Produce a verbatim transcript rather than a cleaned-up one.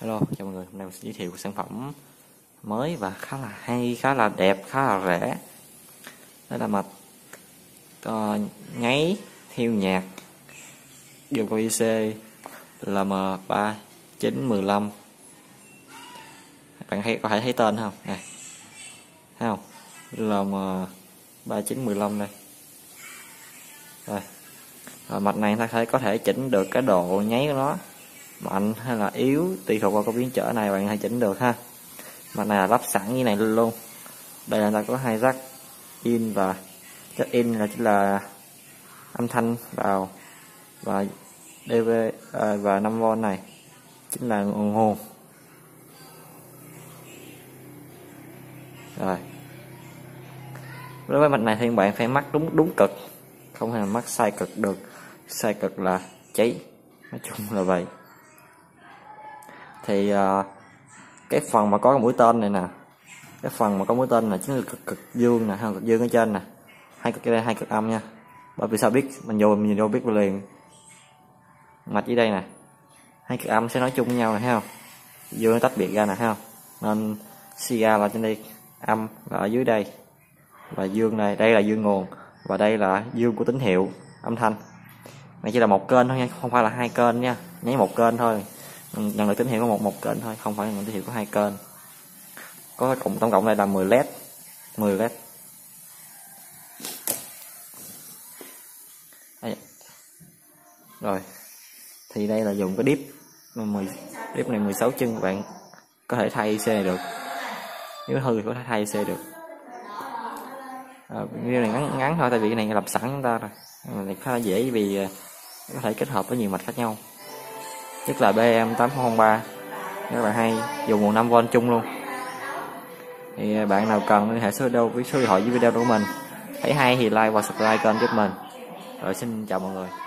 Hello, chào mọi người. Hôm nay mình sẽ giới thiệu sản phẩm mới và khá là hay, khá là đẹp, khá là rẻ. Đó là mạch uh, nháy theo nhạc điều cầu i xê L M ba chín một lăm. Bạn thấy, có thể thấy tên không? Này, thấy không? L M ba chín một lăm đây. Rồi. Rồi, mạch này ta có thể chỉnh được cái độ nháy của nó, mạnh hay là yếu tùy thuộc vào cái biến trở này bạn hãy chỉnh được ha. Mạch này là lắp sẵn như này luôn. Đây là ta có hai jack in và jack in là chỉ là âm thanh vào, và đê vê à, và năm vôn này chính là nguồn. Rồi, đối với mạch này thì bạn phải mắc đúng đúng cực, không thể mắc sai cực được. Sai cực là cháy, nói chung là vậy. Thì uh, cái phần mà có cái mũi tên này nè, cái phần mà có mũi tên là chính là cực cực dương nè, hay cực dương ở trên nè, hai cực đây, hai cực âm nha. Bởi vì sao biết, mình vô mình vô biết liền. Mạch dưới đây nè, hai cực âm sẽ nói chung với nhau này, thấy không? Dương nó tách biệt ra nè, thấy không? Nên xê a là trên đây, âm là ở dưới đây, và dương này, đây là dương nguồn, và đây là dương của tín hiệu âm thanh. Này chỉ là một kênh thôi nha, không phải là hai kênh nha, nháy một kênh thôi. Nhận được tín hiệu có một một kênh thôi, không phải nhận tín hiệu có hai kênh. Có cộng tổng cộng đây là mười led, mười led. Đây. Rồi, thì đây là dùng cái điếp mười điếp này mười sáu chân, các bạn có thể thay i xê này được, nếu hư thì có thể thay i xê được. À, video này ngắn ngắn thôi, tại vì cái này lập sẵn chúng ta rồi, này khá là dễ vì có thể kết hợp với nhiều mạch khác nhau. Nhất là B M tám không ba rất là hay, dùng nguồn năm vôn chung luôn. Thì bạn nào cần liên hệ số đâu với số điện thoại với video của mình. Thấy hay thì like và subscribe kênh giúp mình. Rồi, xin chào mọi người.